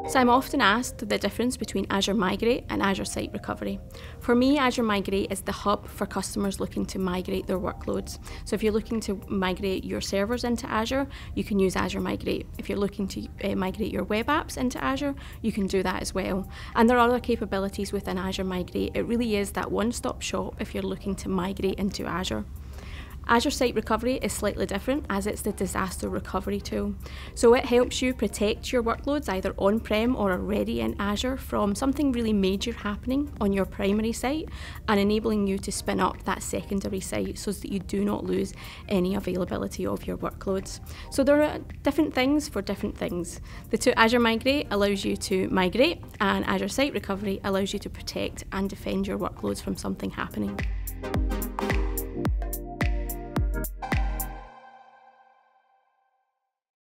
So I'm often asked the difference between Azure Migrate and Azure Site Recovery. For me, Azure Migrate is the hub for customers looking to migrate their workloads. So if you're looking to migrate your servers into Azure, you can use Azure Migrate. If you're looking to migrate your web apps into Azure, you can do that as well. And there are other capabilities within Azure Migrate. It really is that one-stop shop if you're looking to migrate into Azure. Azure Site Recovery is slightly different as it's the disaster recovery tool. So it helps you protect your workloads either on-prem or already in Azure from something really major happening on your primary site and enabling you to spin up that secondary site so that you do not lose any availability of your workloads. So there are different things for different things. The Azure Migrate allows you to migrate and Azure Site Recovery allows you to protect and defend your workloads from something happening.